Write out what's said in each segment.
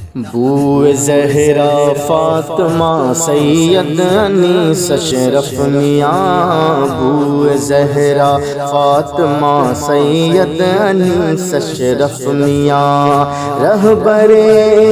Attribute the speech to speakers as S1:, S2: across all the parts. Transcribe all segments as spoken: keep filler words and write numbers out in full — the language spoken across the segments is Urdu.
S1: بو زہرا فاطمہ سید انیس اشرف میاں، بو زہرا فاطمہ سید انیس اشرف میاں، رہبرے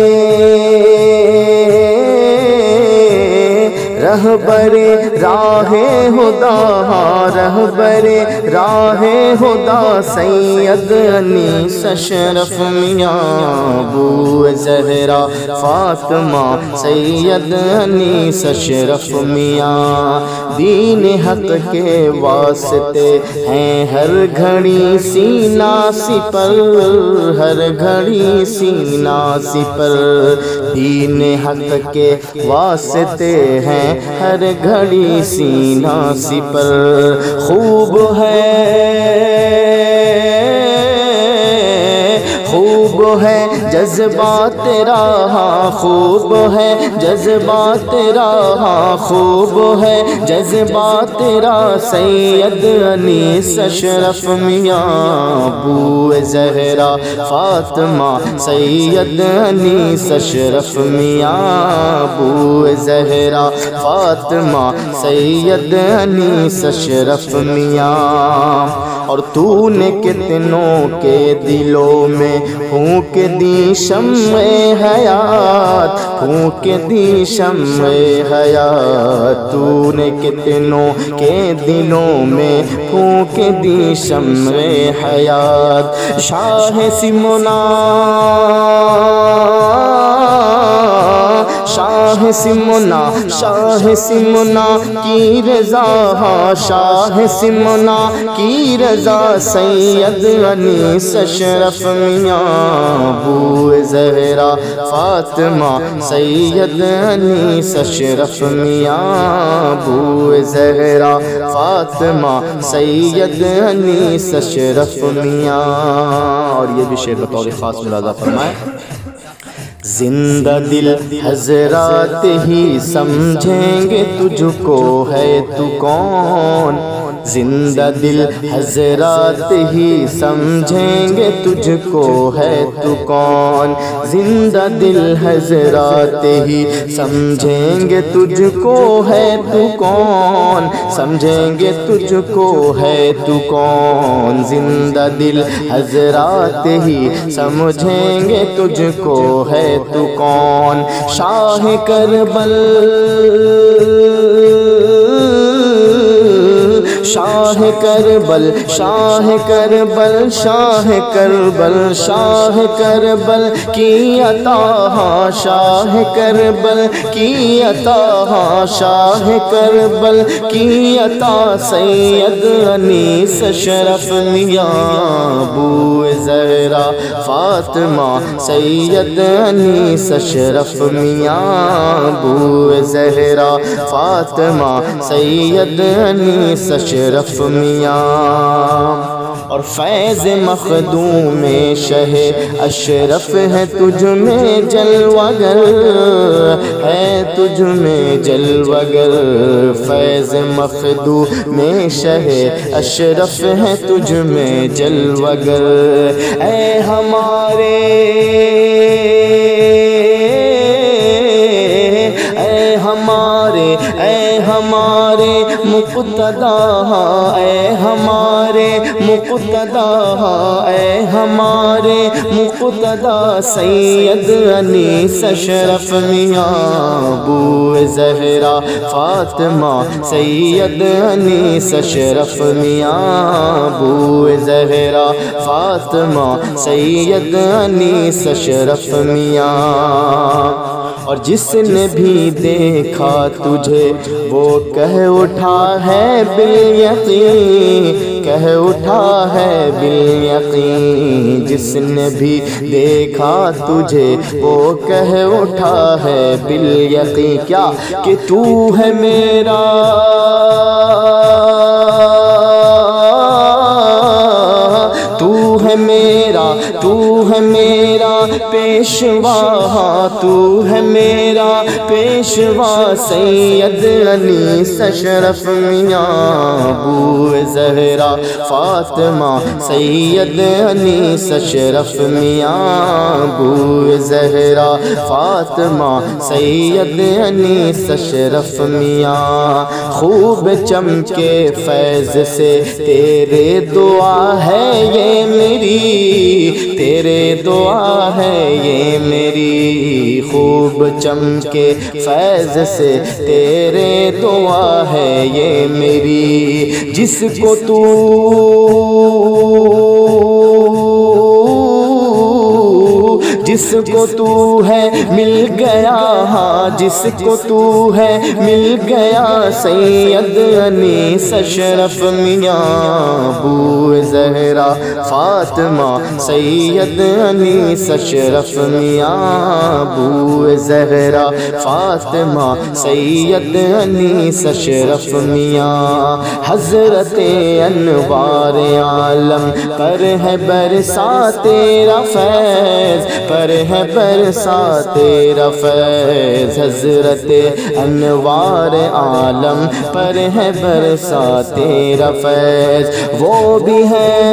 S1: رہبر راہ خدا، رہبر راہ خدا سید انیس اشرف میاں، بو زہرا فاطمہ سید انیس اشرف میاں، دین حق کے واسطے ہیں ہر گھڑی سینہ سپر، ہر گھڑی سینہ سپر، دین حق کے واسطے ہیں ہر گھڑی سینہ سپر، خوب ہے خوب ہے جذبہ تیرا، خوب ہے جذبہ تیرا، خوب ہے جذبہ تیرا سید انیس اشرف میاں، بو زہرا فاطمہ سید انیس اشرف میاں، بو زہرا فاطمہ سید انیس اشرف میاں، اور تو نے کتنوں کے دلوں میں پھونک دی شمع حیات، پھونک دی شمع حیات، تو نے کتنوں کے دلوں میں پھونک دی شمع حیات، شاہ سمنا شاہ سمنا شاہ سمنا کی رضا، شاہ سمنا کی رضا سید انیس اشرف میاں، بو زہرا فاطمہ سید انیس اشرف میاں، بو زہرا فاطمہ سید انیس اشرف میاں۔ اور یہ بھی شعر بطور خاص ملاحظہ فرمائے، زندہ دل حضرات ہی سمجھیں گے تجھ کو ہے تو کون، زندہ دل حضرات ہی سمجھیں گے تجھ کو ہے تو کون، زندہ دل حضرات ہی سمجھیں گے تجھ کو ہے تو کون، سمجھیں گے تجھ کو ہے تو کون، زندہ دل حضرات ہی سمجھیں گے تجھ کو ہے تو کون، شاہ کربل شاہ کربل شاہ کربل شاہ کربل شاہ کربل کی عطا، شاہ کربل کی عطا، شاہ کربل کی عطا سید انیس اشرف میاں، بو زہرا فاطمہ سید انیس اشرف میاں، بو زہرا فاطمہ سید انیس اشرف میاں، اور فیض مخدوم شہ اشرف ہے تجھ میں جلوہ گر، ہے تجھ میں جلوہ گر، فیض مخدوم شہ اشرف ہے تجھ میں جلوہ گر، اے ہمارے اے ہمارے اے ہمارے مقتدا، اے ہمارے مقتدا، اے ہمارے مقتدا سید انیس اشرف میاں، بو زہرا فاطمہ سید انیس اشرف میاں، بو زہرا فاطمہ سید انیس اشرف میاں، اور جس نے بھی دیکھا تجھے وہ کہہ اٹھا ہے بالیقین، کہہ اٹھا ہے بالیقین، جس نے بھی دیکھا تجھے وہ کہہ اٹھا ہے بالیقین، کیا کہ تو ہے میرا تو ہے میرا تو تو ہے میرا پیشوا، ہاں تو ہے میرا پیشوا سید انیس اشرف میاں ابو زہرا فاطمہ سید انیس اشرف میاں ابو زہرا فاطمہ سید انیس اشرف میاں خوب چمکے فیض سے تیرے دعا ہے یہ میری، تیرے دعا ہے یہ میری، خوب چمکے فیض سے تیرے دعا ہے یہ میری، جس کو تو جس کو تو ہے مل گیا، ہاں جس کو تو ہے مل گیا سید انیس اشرف میاں ابو زہرا فاطمہ سید انیس اشرف میاں ابو زہرا فاطمہ سید انیس اشرف میاں حضرت انوار عالم پر ہے برسا تیرا فیض، پر ہے برسا تیرا فیض، حضرت انوار عالم پر ہے برسا تیرا فیض، وہ بھی ہے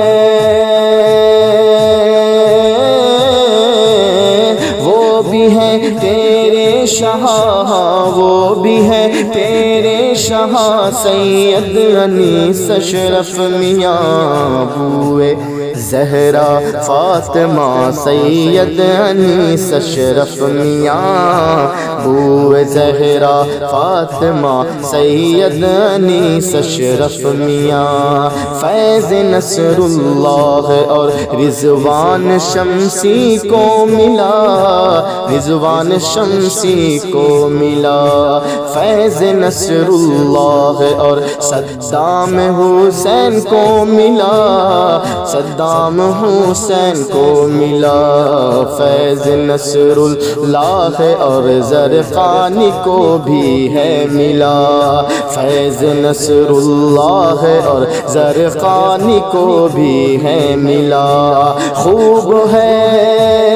S1: وہ بھی ہے تیرے شاہ، وہ بھی ہے تیرے شاہ سید انیس اشرف میاں ابو زہرا فاطمہ سید انیس اشرف میاں ابو زہرا فاطمہ سید انیس اشرف میاں فیض نصر اللہ اور رضوان شمسی کو ملا، رضوان شمسی کو ملا، فیض نصر اللہ اور صدام حسین کو ملا، صدام حسین کو ملا، فیض نصر اللہ اور زرقانی کو بھی ہے ملا، فیض نصر اللہ اور زرقانی کو بھی ہے ملا، خوب ہے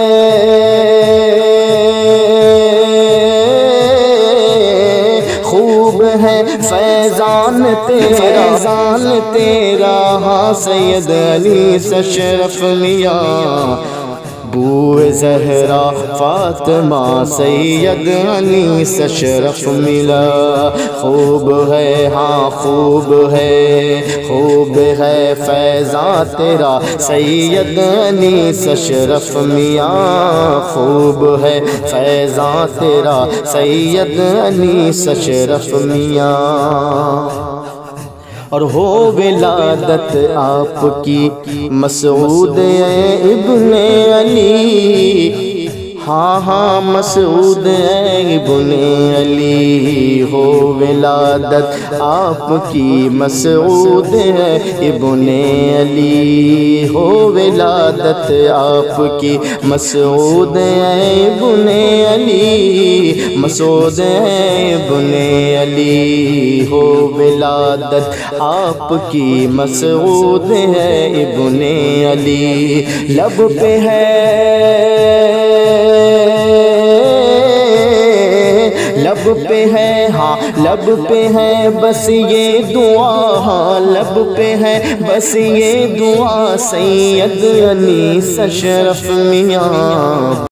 S1: خوب ہے فیضان تیرا، فیضان تیرا ہاں سید انیس اشرف میاں ابو زہرا فاطمہ سید انیس اشرف ملا، خوب ہے ہاں خوب ہے خوب ہے فیضان تیرا سید انیس اشرف میاں، خوب ہے فیضان تیرا سید انیس اشرف میاں، اور ہو ولادت آپ کی مسعود ابن علی، ہاں ہاں مسعود ابن علی، ہو ولادت آپ کی مسعود ابن علی، ہو ولادت آپ کی مسعود ابن علی، مسعود ابن علی، ہو ولادت آپ کی مسعود ابن علی، لب پہ ہے لب پہ ہے ہاں لب پہ ہے بس یہ دعا، ہاں لب پہ ہے بس یہ دعا سید انیس اشرف میاں